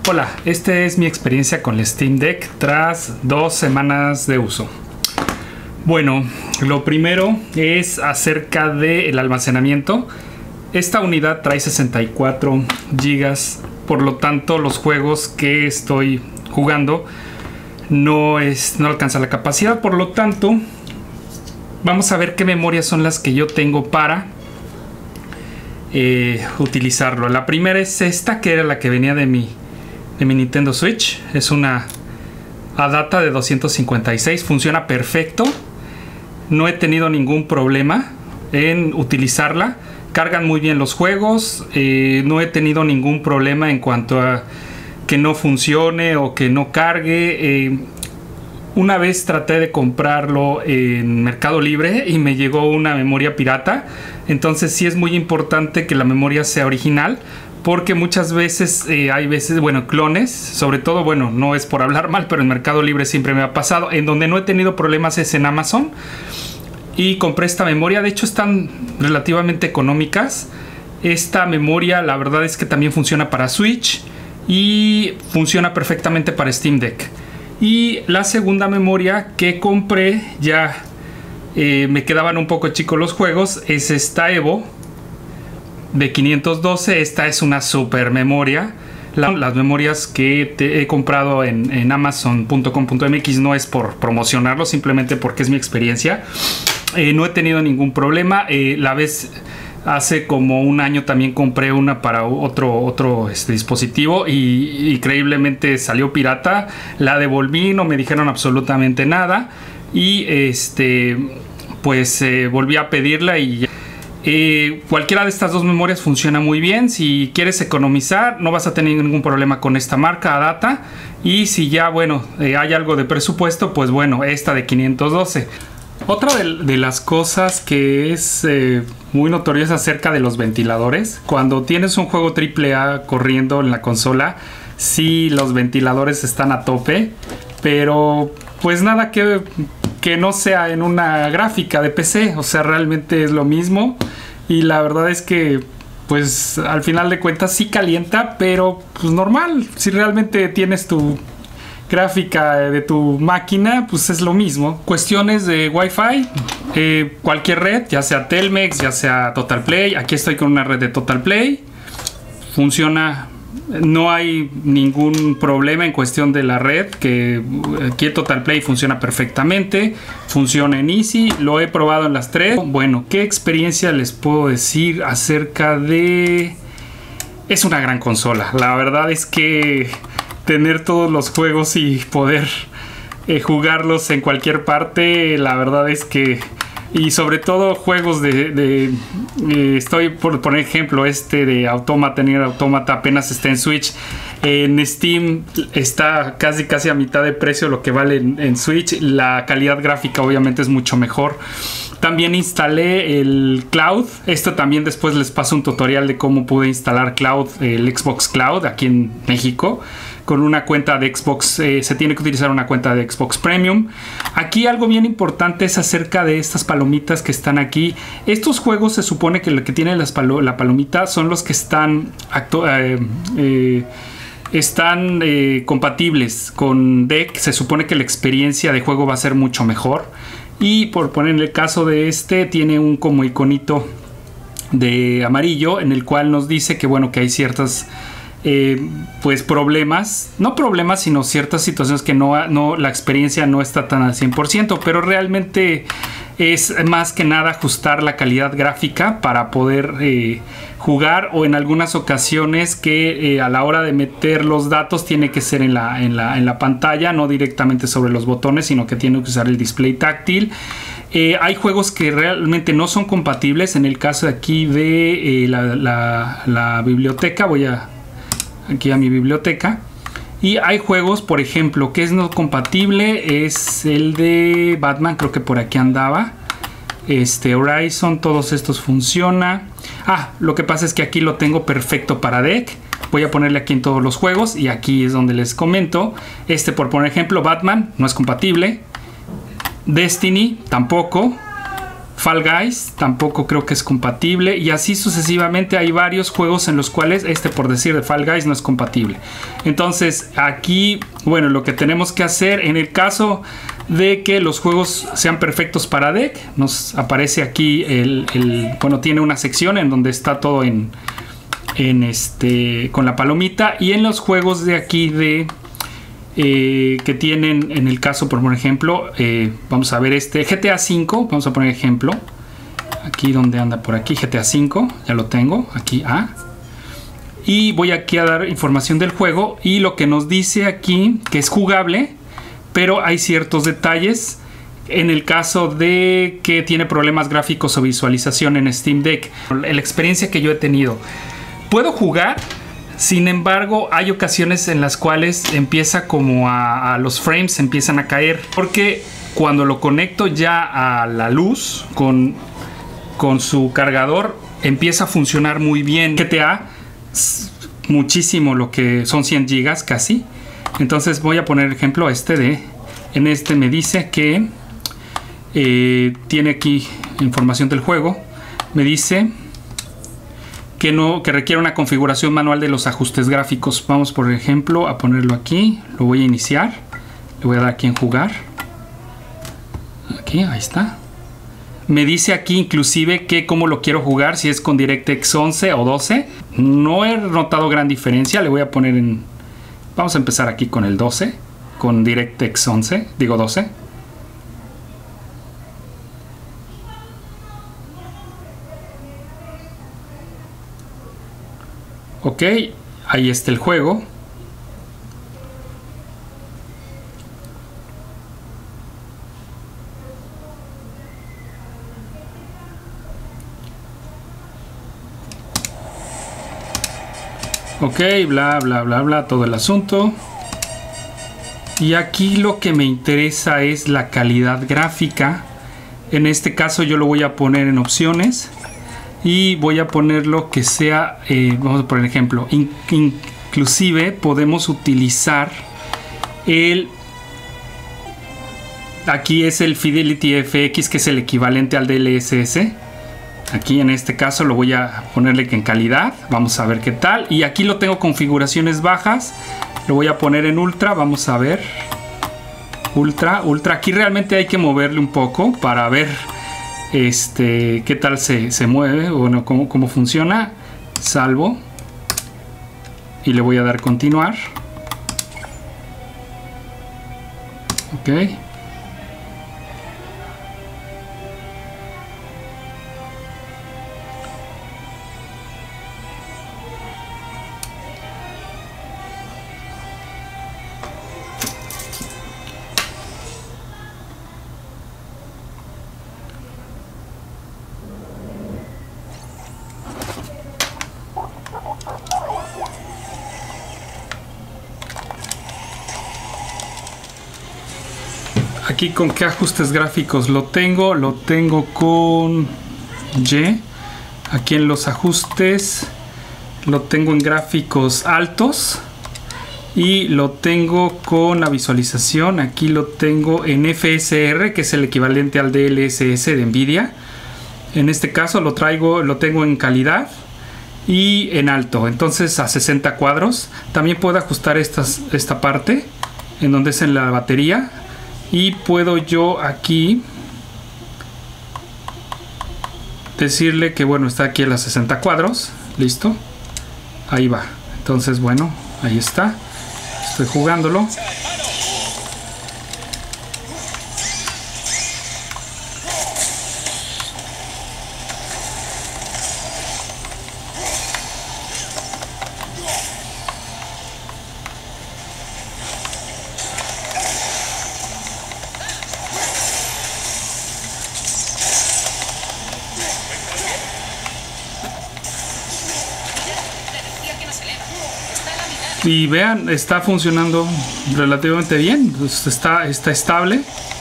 Hola, esta es mi experiencia con el Steam Deck tras 2 semanas de uso. Bueno, lo primero es acerca del almacenamiento. Esta unidad trae 64 GB, por lo tanto los juegos que estoy jugando no alcanza la capacidad. Por lo tanto, vamos a ver qué memorias son las que yo tengo para utilizarlo. La primera es esta, que era la que venía de mi Nintendo Switch. Es una ADATA de 256, funciona perfecto. No he tenido ningún problema en utilizarla. Cargan muy bien los juegos. No he tenido ningún problema en cuanto a que no funcione o que no cargue. Una vez traté de comprarlo en Mercado Libre y me llegó una memoria pirata. Entonces sí es muy importante que la memoria sea original, porque muchas veces hay clones, sobre todo, bueno, no es por hablar mal, pero en Mercado Libre siempre me ha pasado. En donde no he tenido problemas es en Amazon. Y compré esta memoria, de hecho están relativamente económicas. Esta memoria, la verdad es que también funciona para Switch y funciona perfectamente para Steam Deck. Y la segunda memoria que compré, ya me quedaban un poco chicos los juegos, es esta Evo de 512. Esta es una super memoria. Las memorias que he comprado en amazon.com.mx no es por promocionarlo, simplemente porque es mi experiencia. No he tenido ningún problema. Hace como un año también compré una para otro dispositivo y increíblemente salió pirata. La devolví, no me dijeron absolutamente nada y volví a pedirla y cualquiera de estas dos memorias funciona muy bien. Si quieres economizar, no vas a tener ningún problema con esta marca ADATA. Y si ya hay algo de presupuesto, pues bueno, esta de 512. Otra de las cosas que es muy notoria es acerca de los ventiladores. Cuando tienes un juego AAA corriendo en la consola, sí, los ventiladores están a tope, pero pues nada que no sea en una gráfica de PC. O sea, realmente es lo mismo. Y la verdad es que pues al final de cuentas sí calienta, pero pues normal. Si realmente tienes tu gráfica de tu máquina, pues es lo mismo. Cuestiones de Wi-Fi, cualquier red, ya sea Telmex, ya sea TotalPlay. Aquí estoy con una red de TotalPlay, funciona. No hay ningún problema en cuestión de la red, que aquí el TotalPlay funciona perfectamente, funciona en Easy, lo he probado en las tres. Bueno, ¿qué experiencia les puedo decir acerca de...? Es una gran consola, la verdad es que tener todos los juegos y poder jugarlos en cualquier parte, la verdad es que... Y sobre todo juegos estoy por poner ejemplo de Automata, Nier Automata, apenas está en Switch. En Steam está casi a mitad de precio lo que vale en Switch. La calidad gráfica obviamente es mucho mejor. También instalé el Cloud. Esto también después les paso un tutorial de cómo pude instalar Cloud, el Xbox Cloud aquí en México. Con una cuenta de Xbox, se tiene que utilizar una cuenta de Xbox Premium. Aquí algo bien importante es acerca de estas palomitas que están aquí. Estos juegos se supone que lo que tiene la palomita son los que están compatibles con Deck. Se supone que la experiencia de juego va a ser mucho mejor. Y por poner el caso de tiene un como iconito de amarillo en el cual nos dice que bueno, que hay ciertas problemas, no problemas, sino ciertas situaciones que la experiencia no está tan al 100%, pero realmente es más que nada ajustar la calidad gráfica para poder jugar, o en algunas ocasiones que a la hora de meter los datos tiene que ser en la pantalla, no directamente sobre los botones, sino que tiene que usar el display táctil. Hay juegos que realmente no son compatibles. En el caso de aquí de la biblioteca, voy aquí a mi biblioteca, y hay juegos, por ejemplo, que es no compatible, es el de Batman, creo que por aquí andaba, Horizon, todos estos funciona. Lo que pasa es que aquí lo tengo perfecto para Deck. Voy a ponerle aquí en todos los juegos y aquí es donde les comento. Por poner ejemplo, Batman no es compatible, Destiny tampoco, Fall Guys tampoco creo que es compatible, y así sucesivamente. Hay varios juegos en los cuales por decir de Fall Guys no es compatible. Entonces aquí, bueno, lo que tenemos que hacer en el caso de que los juegos sean perfectos para DEC, nos aparece aquí bueno, tiene una sección en donde está todo con la palomita, y en los juegos de aquí que tienen, en el caso por ejemplo, vamos a ver GTA V, vamos a poner ejemplo aquí donde anda, por aquí GTA V, ya lo tengo aquí, y voy aquí a dar información del juego, y lo que nos dice aquí que es jugable, pero hay ciertos detalles en el caso de que tiene problemas gráficos o visualización en Steam Deck. La experiencia que yo he tenido, puedo jugar. Sin embargo, hay ocasiones en las cuales empieza como a los frames empiezan a caer, porque cuando lo conecto ya a la luz con su cargador empieza a funcionar muy bien. GTA muchísimo, lo que son 100 gigas casi. Entonces voy a poner ejemplo en este me dice que tiene aquí información del juego, me dice que requiere una configuración manual de los ajustes gráficos. Vamos por ejemplo a ponerlo aquí, lo voy a iniciar, le voy a dar aquí en jugar, aquí, ahí está. Me dice aquí inclusive que cómo lo quiero jugar, si es con DirectX 11 o 12. No he notado gran diferencia, le voy a poner vamos a empezar aquí con el 12, con DirectX 12. Ok, ahí está el juego. Ok, bla, bla, bla, bla, todo el asunto. Y aquí lo que me interesa es la calidad gráfica. En este caso yo lo voy a poner en opciones. Y voy a poner lo que sea, vamos a poner ejemplo, inclusive podemos utilizar aquí es el Fidelity FX, que es el equivalente al DLSS. Aquí en este caso lo voy a ponerle en calidad, vamos a ver qué tal. Y aquí lo tengo configuraciones bajas, lo voy a poner en ultra, vamos a ver. Ultra, aquí realmente hay que moverle un poco para ver qué tal se mueve, bueno, cómo funciona. Salvo y le voy a dar continuar. Ok, aquí con qué ajustes gráficos lo tengo con Y. Aquí en los ajustes lo tengo en gráficos altos y lo tengo con la visualización. Aquí lo tengo en FSR, que es el equivalente al DLSS de Nvidia. En este caso lo tengo en calidad y en alto, entonces a 60 cuadros. También puedo ajustar esta parte en donde es en la batería. Y puedo yo aquí decirle que bueno, está aquí a las 60 cuadros. Listo. Ahí va. Entonces bueno, ahí está. Estoy jugándolo. Y vean, está funcionando relativamente bien, está estable.